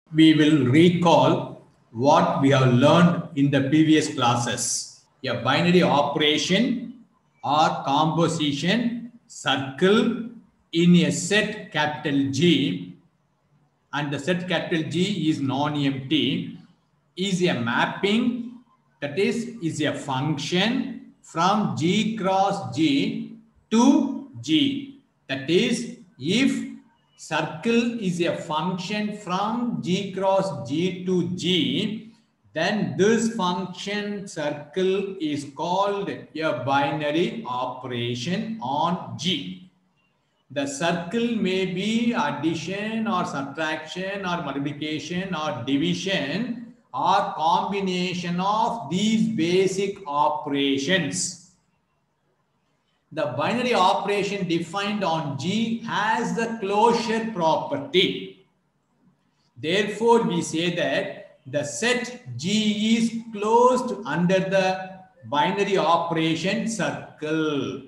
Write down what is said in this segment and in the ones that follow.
we will recall what we have learned in the previous classes. A binary operation or composition circle in a set capital G, and the set capital G is non-empty, is a mapping, that is a function from G cross G to G. That is, if circle is a function from G cross G to G, then this function circle is called a binary operation on G. The circle may be addition or subtraction or multiplication or division or combination of these basic operations. The binary operation defined on G has the closure property. Therefore, we say that the set G is closed under the binary operation circle.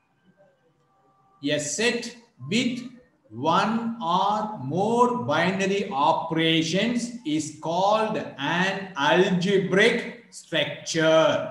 A set with one or more binary operations is called an algebraic structure.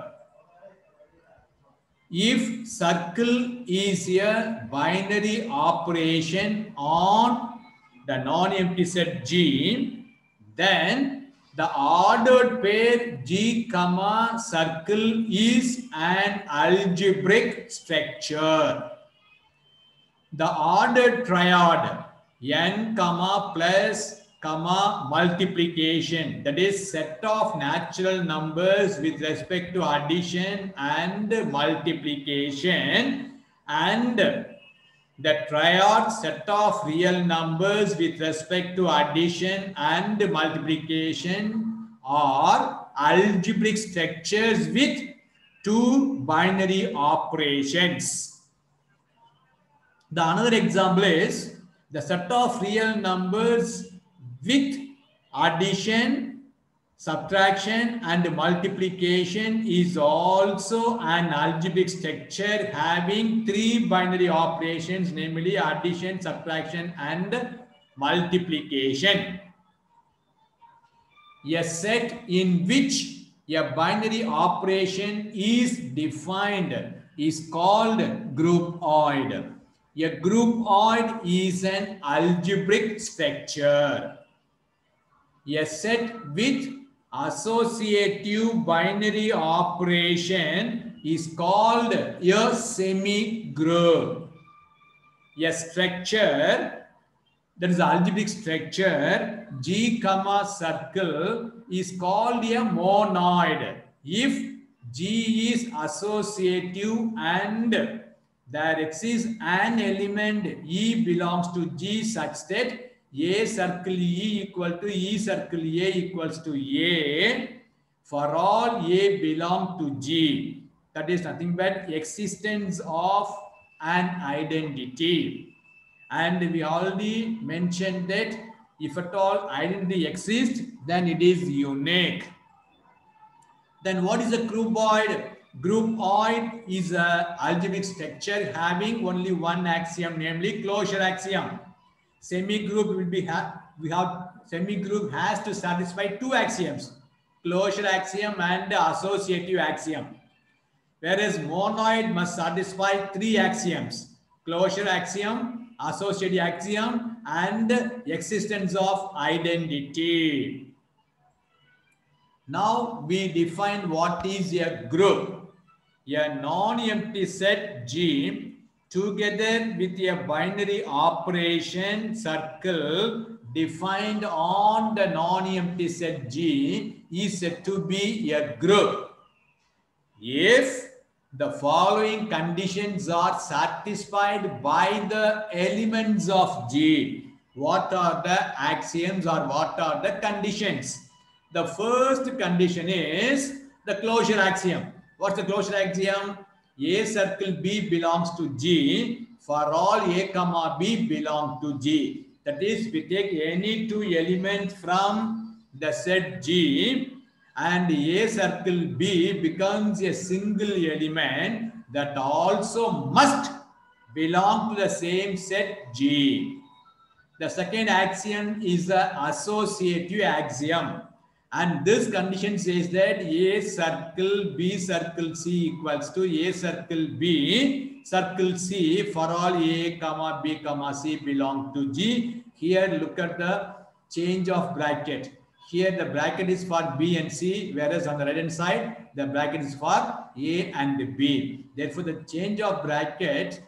If circle is a binary operation on the non-empty set G, then the ordered pair G comma circle is an algebraic structure. The ordered triad n comma plus comma multiplication, that is set of natural numbers with respect to addition and multiplication, and the triad set of real numbers with respect to addition and multiplication are algebraic structures with two binary operations. The another example is the set of real numbers with addition, subtraction and multiplication is also an algebraic structure having three binary operations, namely addition, subtraction and multiplication. A set in which a binary operation is defined is called groupoid. A groupoid is an algebraic structure. A set with associative binary operation is called a semi-group. A structure, that is algebraic structure, G comma circle is called a monoid if G is associative and there exists an element E belongs to G such that A circle E equal to E circle A equals to A for all A belong to G. That is nothing but existence of an identity. And we already mentioned that if at all identity exists, then it is unique. Then what is a groupoid? Groupoid is an algebraic structure having only one axiom, namely closure axiom. Semi-group will be semi-group has to satisfy two axioms, closure axiom and associative axiom. Whereas monoid must satisfy three axioms, closure axiom, associative axiom and existence of identity. Now we define what is a group. A non-empty set G together with a binary operation circle defined on the non-empty set G is said to be a group if the following conditions are satisfied by the elements of G. What are the axioms or what are the conditions? The first condition is the closure axiom. What's the closure axiom? A circle B belongs to G for all A comma B belong to G. That is, we take any two elements from the set G and A circle B becomes a single element that also must belong to the same set G. The second axiom is the associative axiom. And this condition says that A circle B circle C equals to A circle B circle C for all A comma B comma C belong to G. Here look at the change of bracket. Here the bracket is for B and C, whereas on the right hand side the bracket is for A and B. Therefore the change of bracket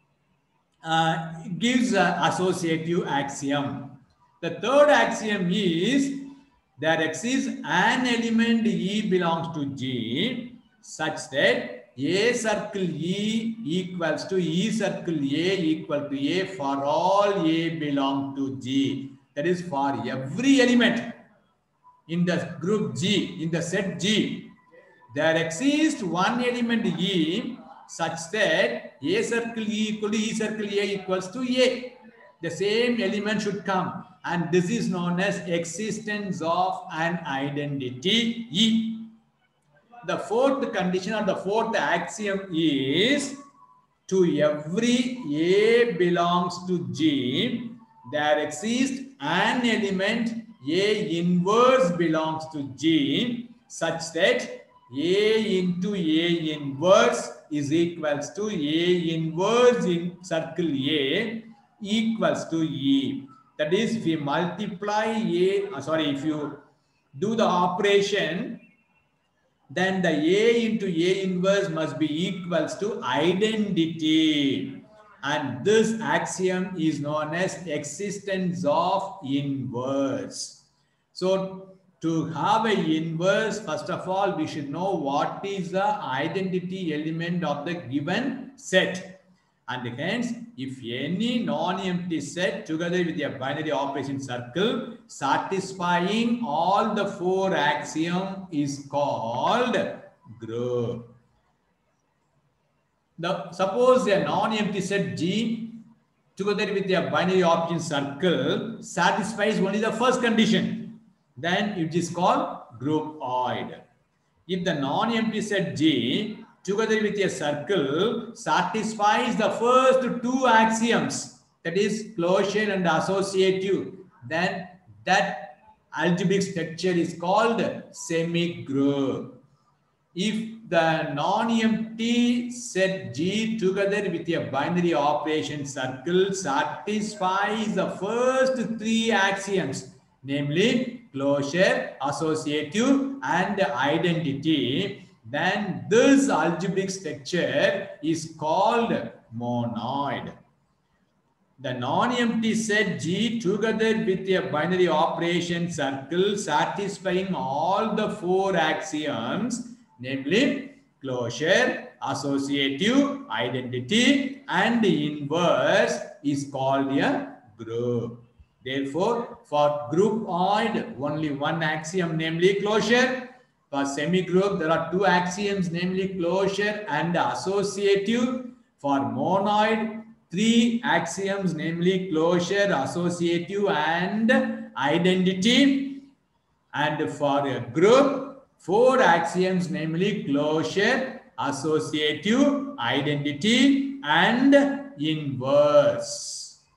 gives an associative axiom. The third axiom is there exists an element E belongs to G such that A circle E equals to E circle A equal to A for all A belong to G. That is for every element in the group G, in the set G, there exists one element E such that A circle E equal to E circle A equals to A. The same element should come, and this is known as existence of an identity E. The fourth condition or the fourth axiom is to every A belongs to G, there exists an element A inverse belongs to G such that A into A inverse is equals to A inverse in circle A equals to E. That is, if we multiply if you do the operation, then the A into A inverse must be equals to identity. And this axiom is known as existence of inverse. So to have an inverse, first of all, we should know what is the identity element of the given set. And hence, if any non-empty set together with a binary operation circle satisfying all the four axioms is called group. Suppose a non-empty set G together with a binary operation circle satisfies only the first condition, then it is called groupoid. If the non-empty set G together with a circle satisfies the first two axioms, that is closure and associative, then that algebraic structure is called semigroup. If the non-empty set G together with a binary operation circle satisfies the first three axioms, namely closure, associative, and identity, then this algebraic structure is called monoid. The non-empty set G together with a binary operation circle satisfying all the four axioms, namely closure, associative, identity, and inverse, is called a group. Therefore, for groupoid, only one axiom, namely closure. For semigroup, there are two axioms, namely closure and associative. For monoid, three axioms, namely closure, associative, and identity. And for a group, four axioms, namely closure, associative, identity, and inverse.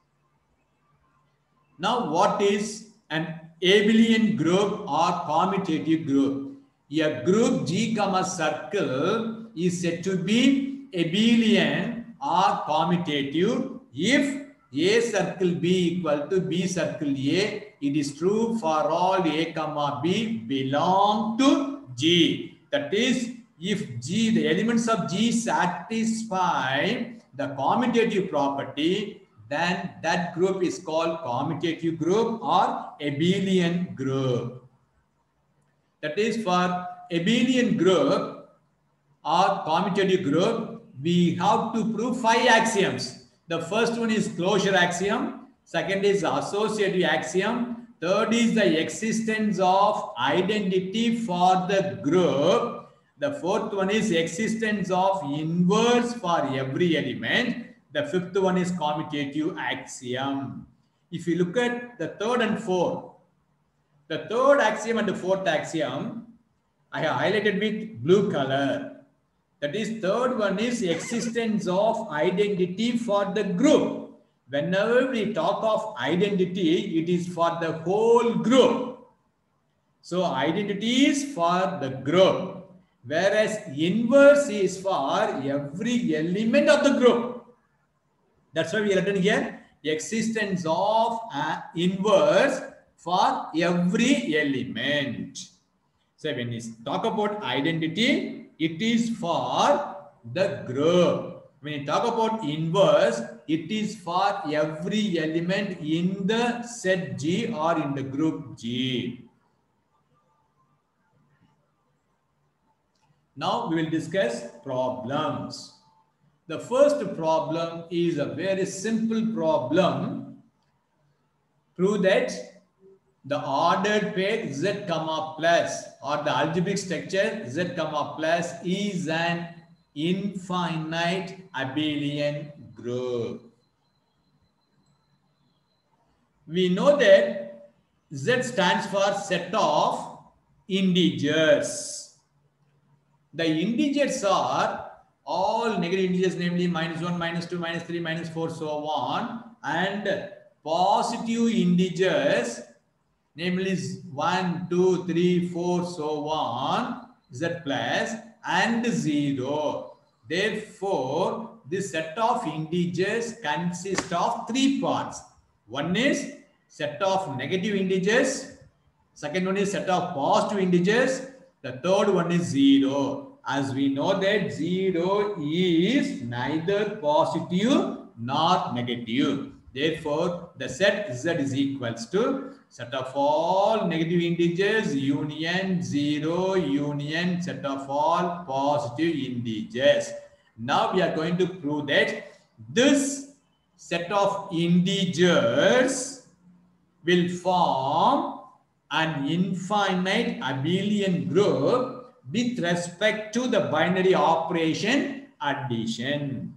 Now, what is an abelian group or commutative group? A group G comma circle is said to be abelian or commutative if A circle B equal to B circle A. It is true for all A comma B belong to G. That is, if G, the elements of G satisfy the commutative property, then that group is called commutative group or abelian group. That is, for abelian group or commutative group, we have to prove 5 axioms. The first one is closure axiom, second is associative axiom, third is the existence of identity for the group, the fourth one is existence of inverse for every element, the fifth one is commutative axiom. If you look at the third and fourth, the third axiom and the fourth axiom, I have highlighted with blue color. That is, third one is existence of identity for the group. whenever we talk of identity, it is for the whole group. So identity is for the group, whereas inverse is for every element of the group. That's why we have written here existence of inverse for every element. So when we talk about identity, it is for the group. When you talk about inverse, it is for every element in the set G or in the group G. Now we will discuss problems. The first problem is a very simple problem. Prove that the ordered pair Z comma plus or the algebraic structure Z comma plus is an infinite abelian group. We know that Z stands for set of integers. The integers are all negative integers, namely -1, -2, -3, -4, so on, and positive integers, namely 1, 2, 3, 4, so on, Z plus, and 0. Therefore, this set of integers consists of three parts. One is set of negative integers. Second one is set of positive integers. The third one is 0. As we know that 0 is neither positive nor negative. Therefore, the set Z is equals to set of all negative integers union 0 union set of all positive integers. Now we are going to prove that this set of integers will form an infinite abelian group with respect to the binary operation addition.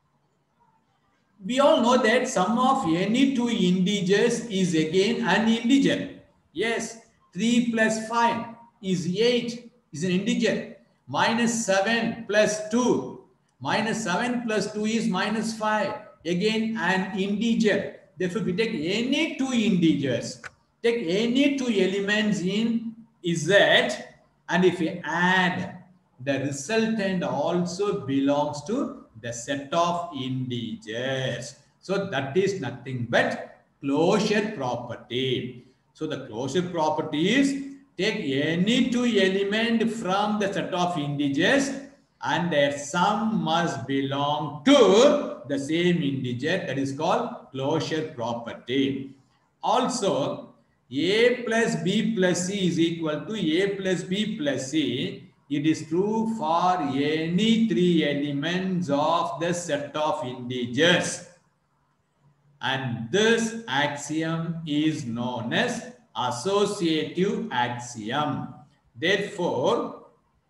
We all know that sum of any two integers is again an integer. Yes, 3 plus 5 is 8, is an integer. Minus 7 plus 2. Minus 7 plus 2 is minus 5. Again an integer. Therefore, we take any two integers. Take any two elements in Z, and if we add, the resultant also belongs to the set of integers. So that is nothing but closure property. So the closure property is take any two element from the set of integers and their sum must belong to the same integer. That is called closure property. Also, A plus B plus C is equal to A plus B plus C. It is true for any three elements of the set of integers. And this axiom is known as associative axiom. Therefore,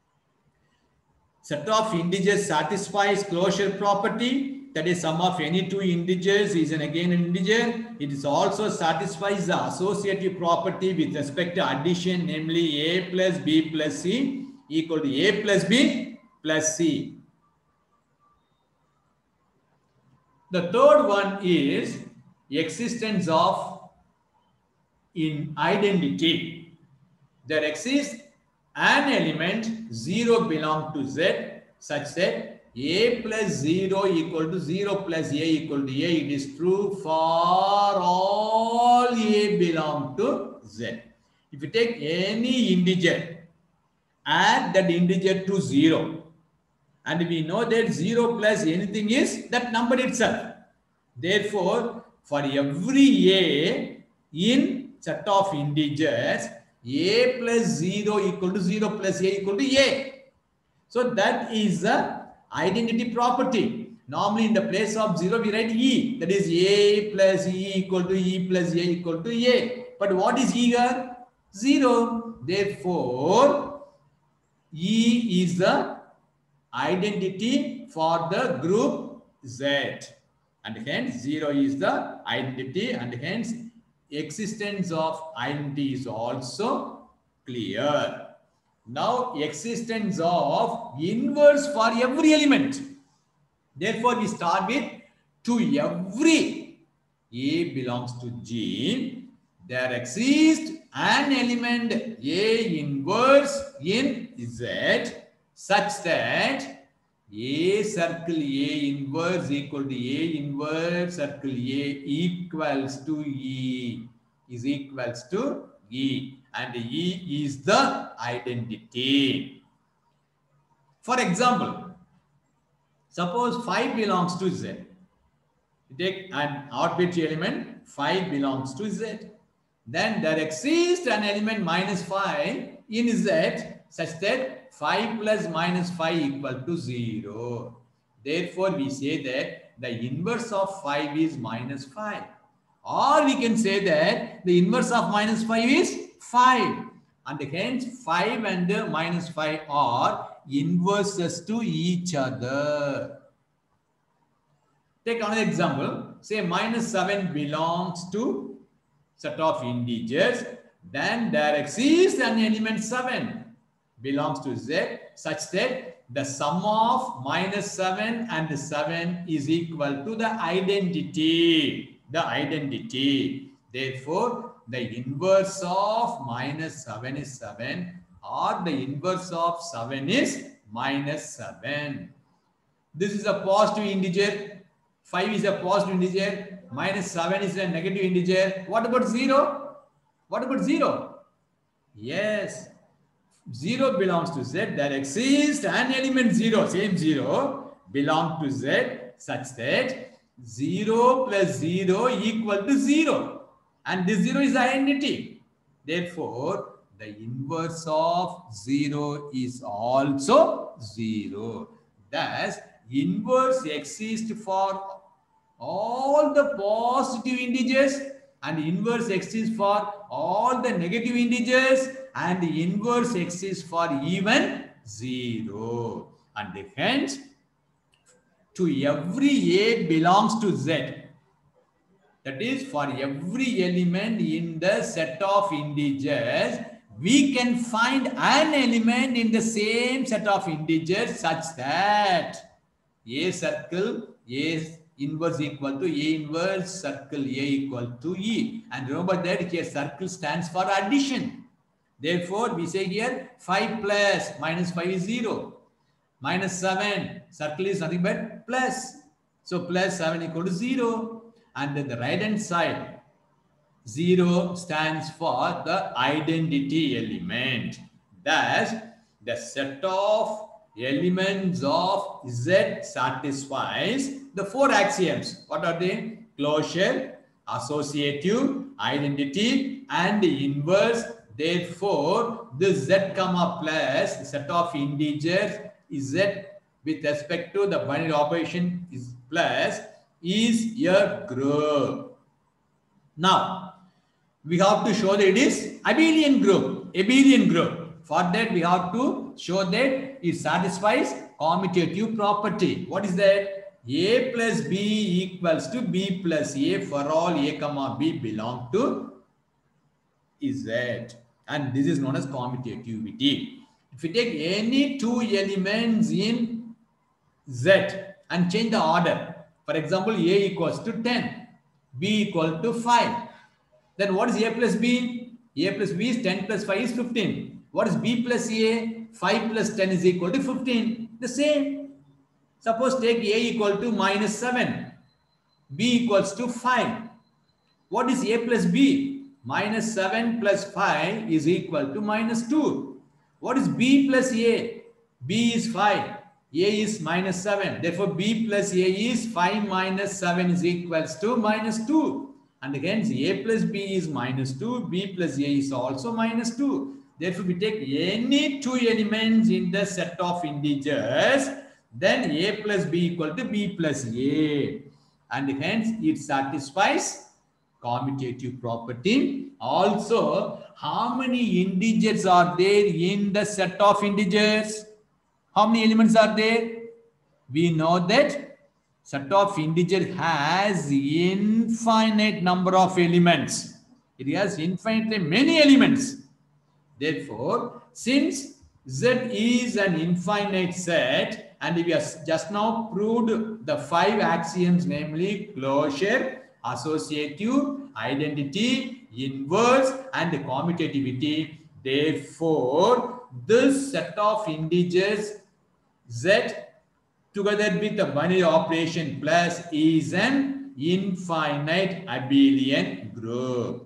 set of integers satisfies closure property. That is, sum of any two integers is again an integer. It is also satisfies the associative property with respect to addition, namely A plus B plus C equal to A plus B plus C. The third one is existence of in identity. There exists an element 0 belong to Z such that A plus 0 equal to 0 plus A equal to A. It is true for all A belong to Z. If you take any integer, add that integer to 0. And we know that 0 plus anything is that number itself. Therefore, for every A in set of integers, A plus 0 equal to 0 plus A equal to A. So that is the identity property. Normally in the place of 0 we write E. That is A plus E equal to E plus A equal to A. But what is E here? 0. Therefore, E is the identity for the group Z. And hence 0 is the identity, and hence existence of identity is also clear. Now existence of inverse for every element. Therefore, we start with to every A belongs to G, there exists an element A inverse in Z such that A circle A inverse equal to A inverse circle A equals to E is equals to E, and E is the identity. For example, suppose 5 belongs to Z. You take an arbitrary element, 5 belongs to Z. Then there exists an element minus 5 in Z such that 5 plus minus 5 equal to 0. Therefore, we say that the inverse of 5 is minus 5. Or we can say that the inverse of minus 5 is 5. And hence 5 and minus 5 are inverses to each other. Take another example. Say minus 7 belongs to set of integers. Then there exists an element 7 belongs to Z such that the sum of minus 7 and 7 is equal to the identity. The identity. Therefore, the inverse of minus 7 is 7, or the inverse of 7 is minus 7. This is a positive integer. 5 is a positive integer. Minus 7 is a negative integer. What about 0? What about 0? Yes. 0 belongs to Z. There exists an element 0, same 0, belongs to Z such that 0 plus 0 equal to 0. And this 0 is identity. Therefore, the inverse of 0 is also 0. Thus, inverse exists for all the positive integers and inverse exists for all the negative integers and the inverse exists for even 0. And hence, to every A belongs to Z. That is, for every element in the set of integers, we can find an element in the same set of integers such that A circle A inverse equal to A inverse circle A equal to E. And remember that here circle stands for addition. Therefore, we say here 5 plus minus 5 is 0. Minus 7, circle is nothing but plus. So plus 7 equal to 0. And then the right hand side, 0 stands for the identity element. Thus, the set of elements of Z satisfies the 4 axioms. What are they? Closure, associative, identity, and inverse. Therefore, the Z comma plus, the set of integers Z with respect to the binary operation is plus, is a group. Now, we have to show that it is abelian group. Abelian group. For that, we have to show that it satisfies commutative property. What is that? A plus B equals to B plus A for all A comma B belong to Z. And this is known as commutativity. If we take any 2 elements in Z and change the order, for example, A equals to 10, B equal to 5. Then what is A plus B? A plus B is 10 plus 5 is 15. What is B plus A? 5 plus 10 is equal to 15. The same. Suppose take A equal to minus 7. B equals to 5. What is A plus B? Minus 7 plus 5 is equal to minus 2. What is B plus A? B is 5. A is minus 7. Therefore, B plus A is 5 minus 7 is equals to minus 2. And hence, A plus B is minus 2. B plus A is also minus 2. Therefore, we take any 2 elements in the set of integers, then A plus B equal to B plus A. And hence, it satisfies commutative property. Also, how many integers are there in the set of integers? How many elements are there? We know that set of integer has infinite number of elements. It has infinitely many elements. Therefore, since Z is an infinite set, and we have just now proved the 5 axioms, namely closure, associative, identity, inverse, and commutativity. Therefore, this set of integers z together with the binary operation plus is an infinite abelian group.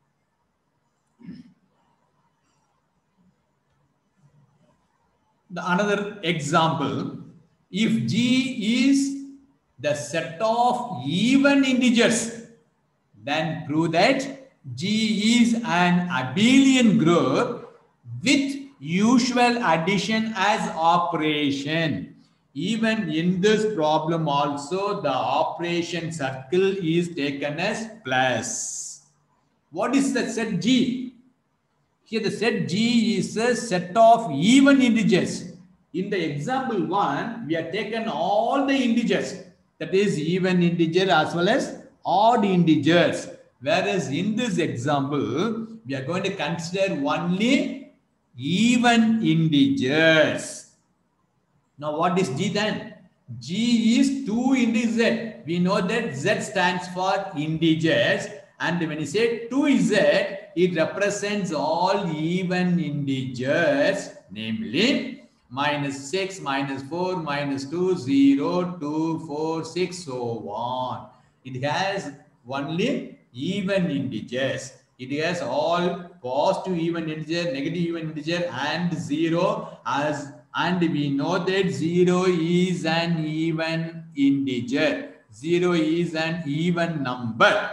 Another example, if G is the set of even integers, then prove that G is an abelian group with usual addition as operation. Even in this problem also, the operation circle is taken as plus. What is the set G? Here the set G is a set of even integers. In the example 1, we have taken all the integers, that is even integer as well as odd integers. Whereas in this example, we are going to consider only even integers. Now what is G then? G is 2 into Z. We know that Z stands for integers, and when you say 2Z, it represents all even integers, namely minus 6, minus 4, minus 2, 0, 2, 4, 6, so on. It has only even integers. It has all positive even integer, negative even integer, and 0 and we know that 0 is an even integer. 0 is an even number.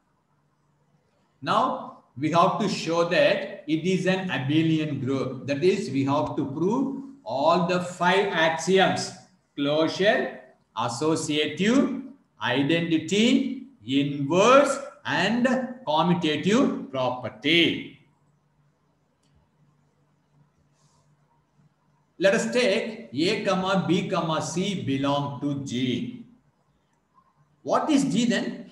Now, we have to show that it is an abelian group. That is, we have to prove all the 5 axioms: closure, associative, identity, inverse, and commutative property. Let us take A, B, C belong to G. What is G then?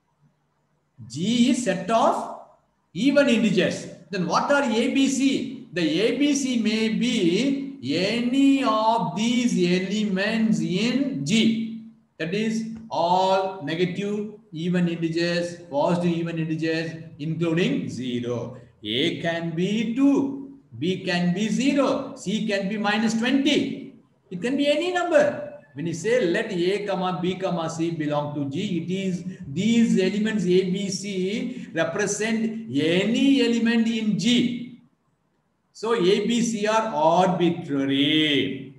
G is set of even integers. Then what are ABC? The ABC may be any of these elements in G. That is all negative even integers, positive even integers, including 0. A can be 2, B can be 0, C can be minus 20. It can be any number. When you say let A, B, C belong to G, it is these elements A, B, C represent any element in G. So A, B, C are arbitrary.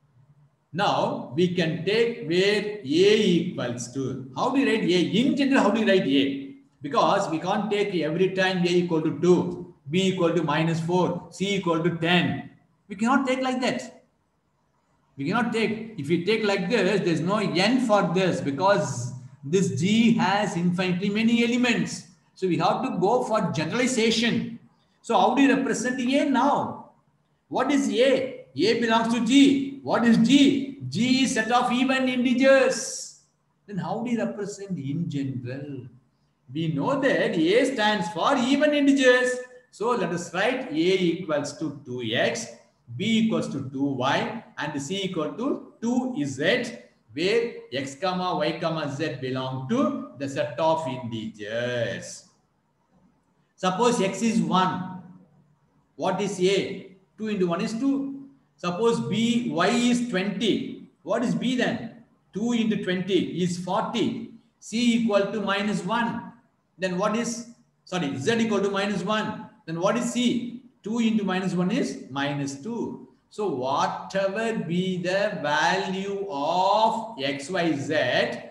Now we can take where A equals to. How do you write A? In general, how do you write A? Because we can't take every time A equal to 2, B equal to minus 4, C equal to 10. We cannot take like that. We cannot take, if we take like this, there's no n for this because this G has infinitely many elements. So we have to go for generalization. So how do you represent A now? What is A? A belongs to G. What is G? G is set of even integers. Then how do you represent in general? We know that A stands for even integers. So let us write A equals to 2x. B equals to 2y and C equal to 2z, where x, y, z belong to the set of integers. Suppose x is 1. What is A? 2 into 1 is 2. Suppose y is 20. What is B then? 2 into 20 is 40. C equal to minus 1. Then what is, z equal to minus 1. Then what is C? 2 into minus 1 is minus 2. So whatever be the value of xyz,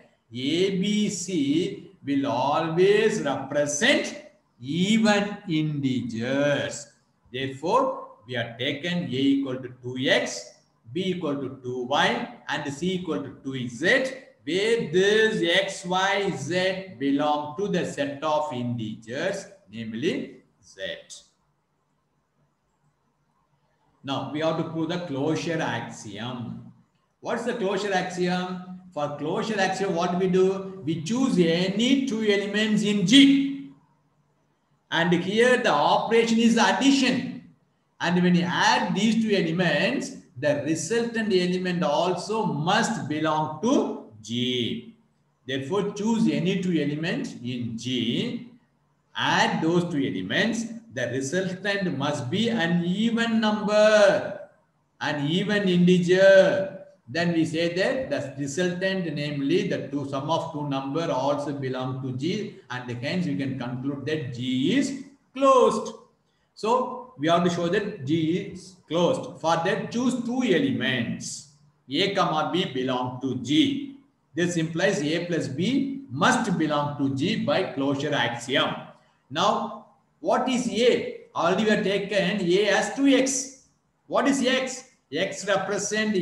ABC will always represent even integers. Therefore, we have taken A equal to 2x, B equal to 2y, and C equal to 2z, where this x, y, z belong to the set of integers, namely z. Now, we have to prove the closure axiom. What's the closure axiom? For closure axiom, what we do? We choose any 2 elements in G. And here the operation is addition. And when you add these 2 elements, the resultant element also must belong to G. Therefore, choose any two elements in G, add those two elements. The resultant must be an even number, an even integer. Then we say that the resultant, namely the sum of two numbers, also belong to G, and hence we can conclude that G is closed. So we have to show that G is closed. For that, choose two elements. A comma B belong to G. This implies A plus B must belong to G by closure axiom. Now, what is A? Already we have taken A as 2x. What is X? X represents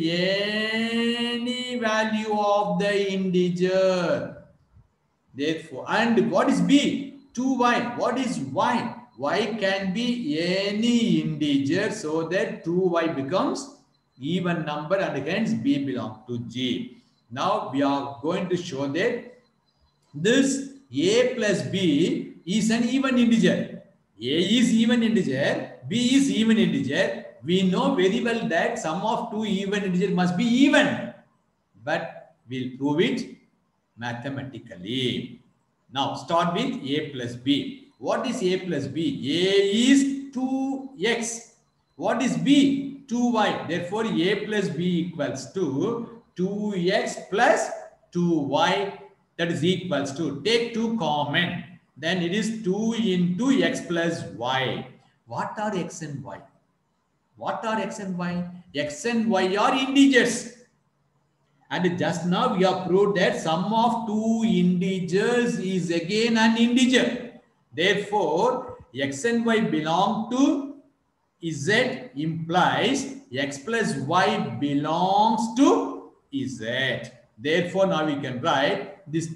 any value of the integer. Therefore, and what is B? 2y. What is Y? Y can be any integer, so that 2y becomes even number, and hence B belongs to G. Now we are going to show that this A plus B is an even integer. A is even integer, B is even integer. We know very well that sum of two even integers must be even, but we'll prove it mathematically. Now start with A plus B. What is A plus B? A is 2x. What is B? 2y. Therefore, A plus B equals to 2x plus 2y. That is equals to, take 2 common. Then it is 2 into x plus y. What are x and y? What are x and y? X and y are integers. And just now we have proved that sum of two integers is again an integer. Therefore, x and y belong to Z implies x plus y belongs to Z. Therefore, now we can write this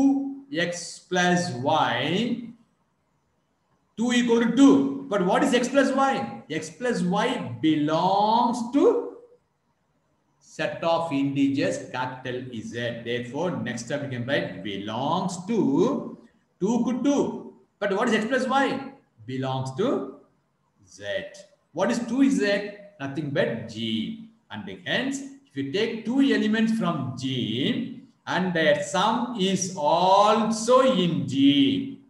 2x plus y, 2 equal to 2. But what is x plus y? X plus y belongs to set of integers capital Z. Therefore, next step we can write belongs to 2 could 2. But what is x plus y? Belongs to Z. What is 2Z? Nothing but G. And hence, if you take two elements from G and their sum is also in G,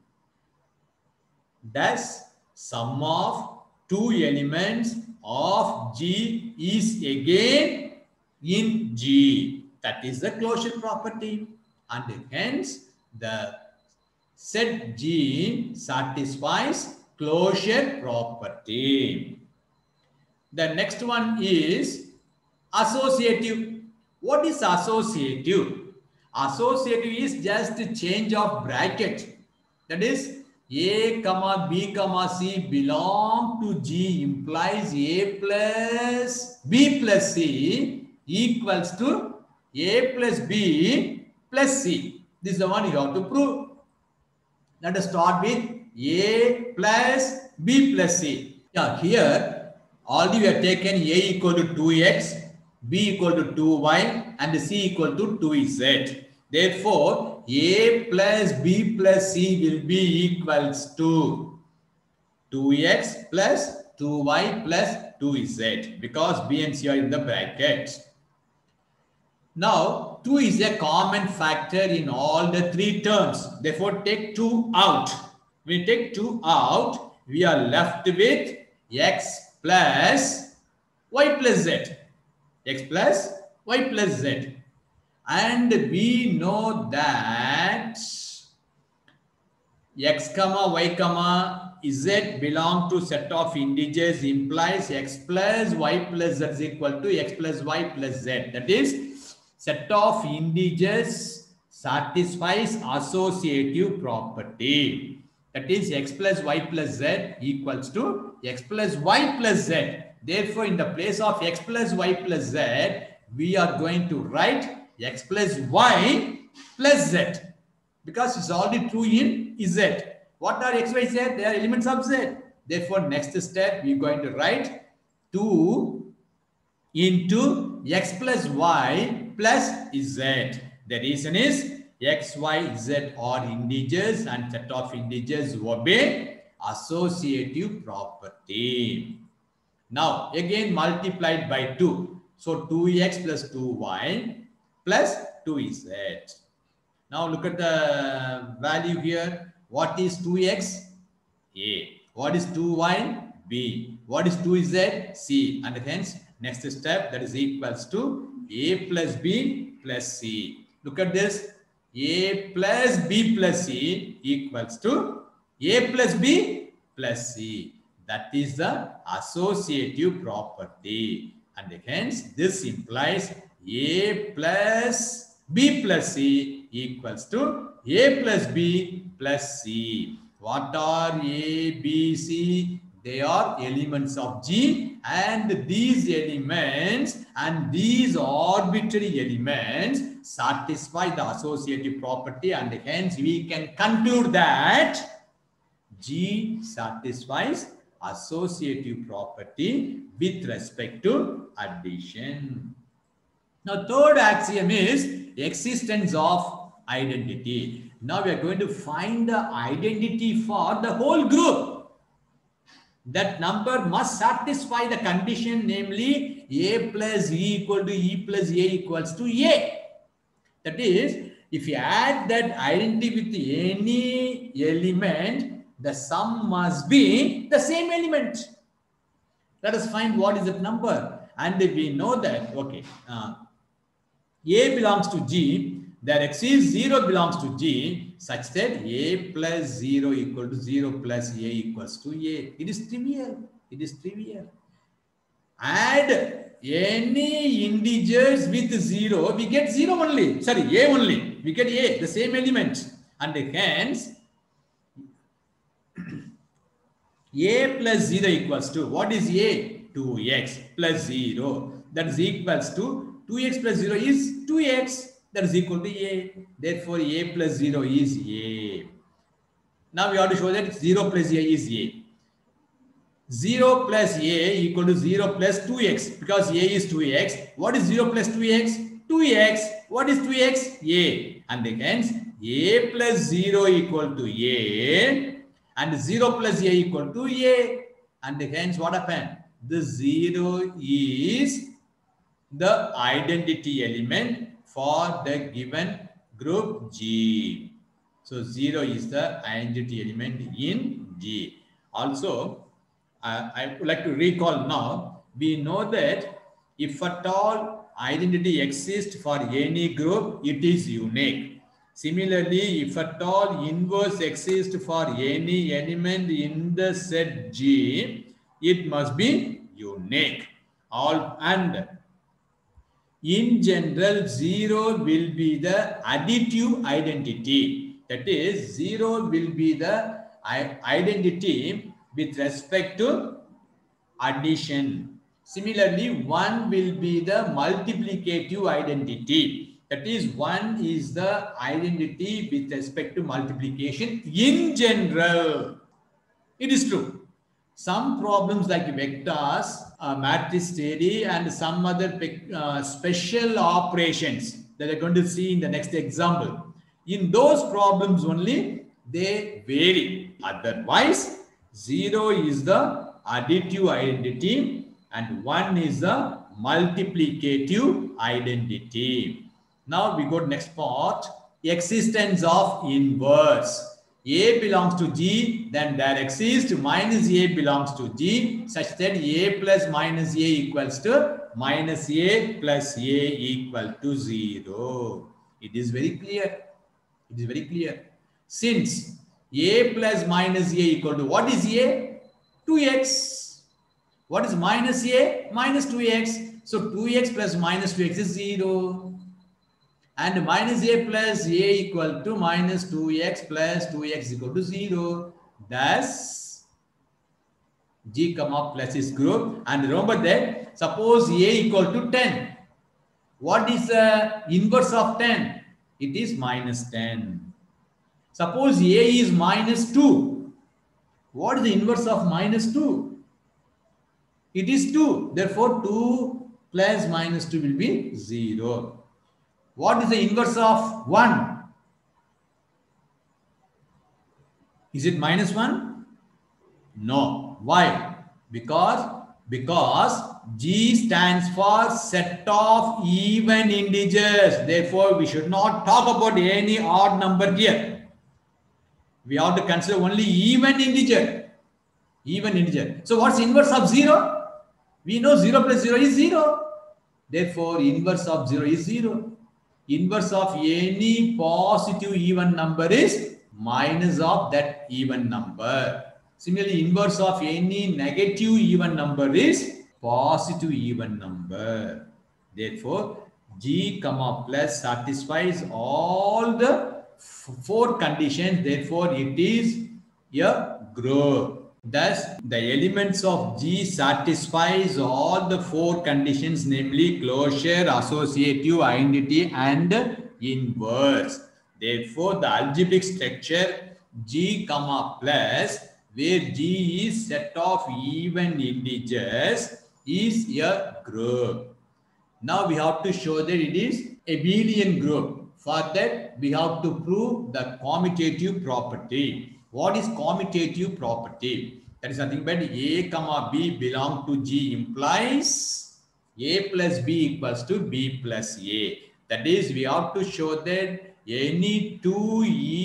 thus sum of two elements of G is again in G. That is the closure property. And hence, the set G satisfies closure property. The next one is associative. What is associative? Associative is just a change of bracket. That is, A comma B comma C belong to G implies A plus B plus C equals to A plus B plus C. This is the one you have to prove. Let us start with A plus B plus C. Yeah, here already we have taken A equal to 2x, B equal to 2y, and C equal to 2z. Therefore, A plus B plus C will be equals to 2x plus 2y plus 2z because B and C are in the brackets. Now, 2 is a common factor in all the three terms. Therefore, take 2 out. When we take 2 out, we are left with x plus y plus z. X plus y plus z. And we know that x comma y comma z belong to set of integers implies x plus y plus z is equal to x plus y plus z. That is, set of integers satisfies associative property. That is, x plus y plus z equals to x plus y plus z. Therefore, in the place of x plus y plus z, we are going to write x plus y plus z because it's already true in z. What are x, y, z? They are elements of z. Therefore, next step, we are going to write 2 into x plus y plus z. The reason is x, y, z are integers and set of integers obey associative property. Now, again multiplied by 2. So, 2x plus 2y plus 2z. Now look at the value here. What is 2x? A. What is 2y? B. What is 2z? C. And hence next step, that is equals to A plus B plus C. Look at this. A plus B plus C equals to A plus B plus C. That is the associative property. And hence this implies A plus B plus C equals to A plus B plus C. What are A, B, C? They are elements of G, and these elements and these arbitrary elements satisfy the associative property, and hence we can conclude that G satisfies associative property with respect to addition. Now, third axiom is existence of identity. Now we are going to find the identity for the whole group. That number must satisfy the condition, namely A plus E equal to E plus A equals to A. That is, if you add that identity with any element, the sum must be the same element. Let us find what is that number. And we know that, okay, A belongs to G, there exists 0 belongs to G, such that A plus 0 equal to 0 plus A equals to A. It is trivial. It is trivial. Add any integers with 0, we get 0 only. Sorry, A only. We get A, the same element. And hence, A plus 0 equals to, what is A? 2x plus 0. That is equals to 2x plus 0 is 2x. That is equal to A. Therefore, A plus 0 is A. Now we have to show that 0 plus A is A. 0 plus A equal to 0 plus 2x, because A is 2x. What is 0 plus 2x? 2x. What is 2x? A. And hence, A plus 0 equal to A. And 0 plus A equal to A. And hence, what happened? The 0 is the identity element for the given group G. So 0 is the identity element in G. Also, I would like to recall now, we know that if at all identity exists for any group, it is unique. Similarly, if at all inverse exists for any element in the set G, it must be unique. And in general, 0 will be the additive identity. That is, 0 will be the identity with respect to addition. Similarly, 1 will be the multiplicative identity. That is, 1 is the identity with respect to multiplication in general. It is true. Some problems like vectors, matrix theory, and some other special operations that we are going to see in the next example. In those problems only, they vary. Otherwise, 0 is the additive identity and 1 is the multiplicative identity. Now we go to next part. Existence of inverse. A belongs to G, then there exists minus A belongs to G, such that A plus minus A equals to minus A plus A equal to 0. It is very clear. It is very clear. Since A plus minus A equal to, what is A? 2x. What is minus A? Minus 2x. So 2x plus minus 2x is 0. And minus A plus A equal to minus 2x plus 2x equal to 0. Thus, G comma plus is group. And remember that, suppose A equal to 10. What is the inverse of 10? It is minus 10. Suppose A is minus 2. What is the inverse of minus 2? It is 2. Therefore, 2 plus minus 2 will be 0. What is the inverse of 1? Is it minus 1? No. Why? Because Because G stands for set of even integers. Therefore, we should not talk about any odd number here. We have to consider only even integer. Even integer. So what's inverse of 0? We know 0 plus 0 is 0. Therefore, inverse of 0 is 0. Inverse of any positive even number is minus of that even number. Similarly, inverse of any negative even number is positive even number. Therefore, G comma plus satisfies all the 4 conditions. Therefore, it is a group. Thus, the elements of G satisfies all the 4 conditions, namely closure, associative, identity, and inverse. Therefore, the algebraic structure G comma plus, where G is set of even integers, is a group. Now we have to show that it is abelian group. For that, we have to prove the commutative property. What is commutative property? That is nothing but A comma B belong to G implies A plus B equals to B plus A. That is, we have to show that any two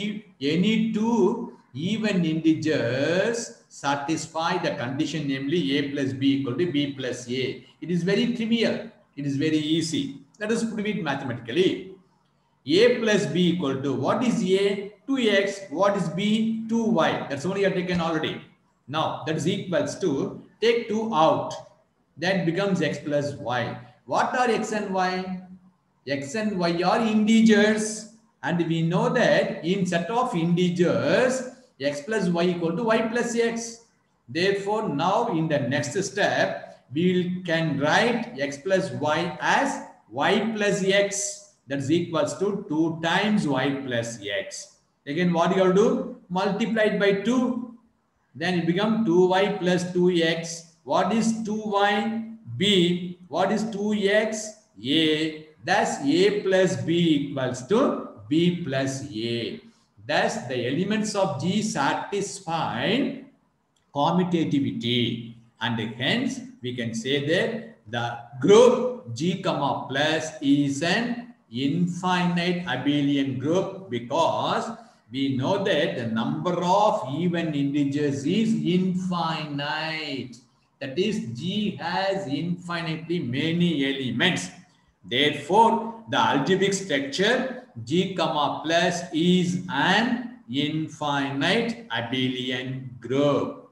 even integers satisfy the condition, namely A plus B equal to B plus A. It is very trivial. It is very easy. Let us prove it mathematically. A plus B equal to, what is A? 2x. What is B? 2y. That's only you have taken already. Now, that is equals to, take 2 out. That becomes x plus y. What are x and y? X and y are integers. And we know that in set of integers, x plus y equal to y plus x. Therefore, now in the next step, we can write x plus y as y plus x. That is equals to 2 times y plus x. Again, what you have to do? Multiply it by 2. Then it becomes 2y plus 2x. What is 2y? B. What is 2x? A. Thus, A plus B equals to B plus A. Thus, the elements of G satisfy commutativity. And hence, we can say that the group G comma plus is an infinite abelian group, because we know that the number of even integers is infinite. That is, G has infinitely many elements. Therefore, the algebraic structure G comma plus is an infinite abelian group.